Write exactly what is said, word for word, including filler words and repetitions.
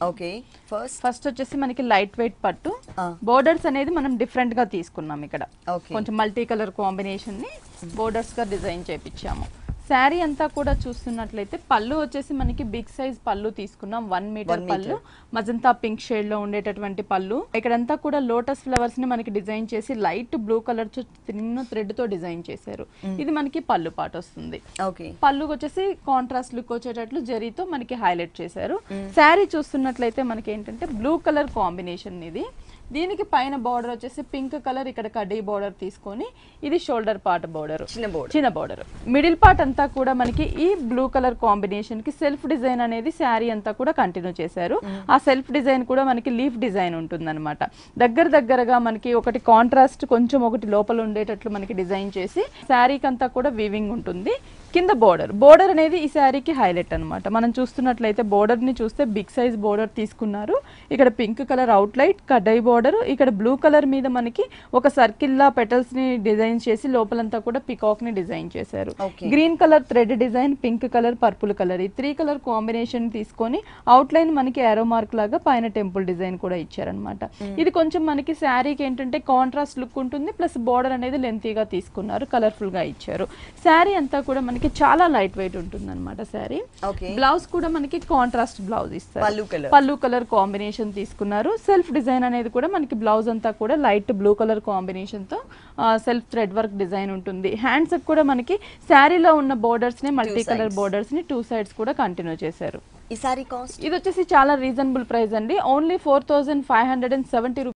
okay first first వచ్చేసి మనకి light weight పట్టు బోర్డర్స్ అనేది మనం డిఫరెంట్ గా తీసుకున్నాం ఇక్కడ కొంచెం మల్టీ కలర్ కాంబినేషన్ ని బోర్డర్స్ గా డిజైన్ చేపించాము శారీ అంతా కూడా చూస్తున్నట్లయితే పళ్ళు వచ్చేసి మనకి బిగ్ సైజ్ పళ్ళు తీసుకున్నాం వన్ మీటర్ పళ్ళు మజంతా పింక్ షేడ్ లో ఉండేటటువంటి పళ్ళు ఇక్కడంతా కూడా లోటస్ ఫ్లవర్స్ ని మనకి డిజైన్ చేసి లైట్ బ్లూ కలర్ చిన్న థ్రెడ్ తో డిజైన్ చేశారు ఇది మనకి పళ్ళు పాట వస్తుంది పళ్ళు వచ్చేసి కాంట్రాస్ట్ లుక్ వచ్చేటట్లు జరీతో మనకి హైలైట్ చేశారు శారీ చూస్తున్నట్లయితే మనకి ఏంటంటే బ్లూ కలర్ కాంబినేషన్ ఇది దీనికి పైన బార్డర్ వచ్చేసి పింక్ కలర్ ఇక్కడ కడ్డీ బార్డర్ తీసుకొని ఇది షోల్డర్ పార్ట్ బార్డర్ చిన్న బార్డర్ మిడిల్ పార్ట్ అంతా కూడా మనకి ఈ బ్లూ కలర్ కాంబినేషన్ కి సెల్ఫ్ డిజైన్ అనేది శారీ అంతా కూడా కంటిన్యూ చేశారు ఆ సెల్ఫ్ డిజైన్ కూడా మనకి లీఫ్ డిజైన్ ఉంటుంది అనమాట దగ్గర దగ్గరగా మనకి ఒకటి కాంట్రాస్ట్ కొంచెం ఒకటి లోపల ఉండేటట్లు మనకి డిజైన్ చేసి శారీకి అంతా కూడా వీవింగ్ ఉంటుంది కింద బోర్డర్ బోర్డర్ అనేది ఈ శారీకి హైలైట్ అనమాట మనం చూస్తున్నట్లయితే బోర్డర్ ని చూస్తే బిగ్ సైజ్ బోర్డర్ తీసుకున్నారు ఇక్కడ పింక్ కలర్ అవుట్ లైట్ కడ్డై బోర్డర్ ఇక్కడ బ్లూ కలర్ మీద మనకి ఒక సర్కిల్ లా పెటల్స్ ని డిజైన్ చేసి లోపలంతా కూడా పికాక్ ని డిజైన్ చేశారు green colour thread design pink colour purple colour ఈ త్రీ కలర్ కాంబినేషన్ తీసుకొని అవుట్ లైన్ మనకి ఏరో మార్క్ లాగా పైన టెంపుల్ డిజైన్ కూడా ఇచ్చారనమాట ఇది కొంచెం మనకి శారీకి ఏంటంటే కాంట్రాస్ట్ లుక్ ఉంటుంది ప్లస్ బోర్డర్ అనేది లెంతీగా తీసుకున్నారు కలర్ఫుల్ గా ఇచ్చారు శారీ అంతా కూడా మనకి చాలా లైట్ వెయిట్ ఉంటుంది అనమాట శారీ బ్లౌజ్ కూడా మనకి కాంట్రాస్ట్ బ్లౌజ్ ఇస్తారు పళ్ళు కలర్ కాంబినేషన్ తీసుకున్నారు సెల్ఫ్ డిజైన్ అనేది కూడా మనకి బ్లౌజ్ అంతా కూడా లైట్ బ్లూ కలర్ కాంబినేషన్ తో సెల్ఫ్ థ్రెడ్ వర్క్ డిజైన్ ఉంటుంది హ్యాండ్స్ కూడా మనకి శారీలో ఉన్న బోర్డర్స్ ని మల్టీ కలర్ బోర్డర్స్ ని టూ సైడ్స్ కూడా కంటిన్యూ చేశారు ఈ సారీ కాస్ట్ ఇది వచ్చేసి చాలా రీజనబుల్ ప్రైస్ అండి only four thousand five hundred and seventy